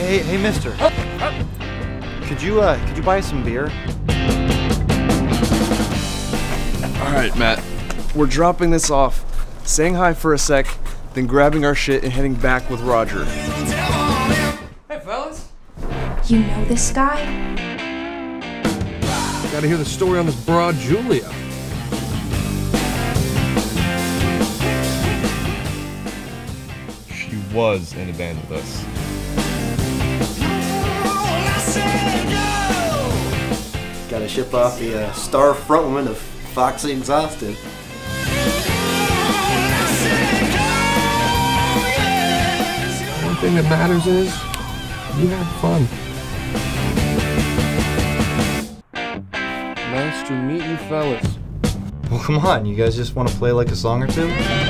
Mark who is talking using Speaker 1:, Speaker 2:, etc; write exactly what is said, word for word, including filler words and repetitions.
Speaker 1: hey, hey, mister. Could you, uh, could you buy some beer?
Speaker 2: All right, Matt. We're dropping this off, saying hi for a sec, then grabbing our shit and heading back with Roger.
Speaker 3: Hey, fellas.
Speaker 4: You know this guy?
Speaker 3: Gotta hear the story on this broad Julia.
Speaker 5: She was in a band with us.
Speaker 6: Gotta ship off the uh, star frontwoman of Foxy Exhausted.
Speaker 3: One thing that matters is you have fun. Nice to meet you, fellas.
Speaker 1: Well, come on, you guys just want to play like a song or two?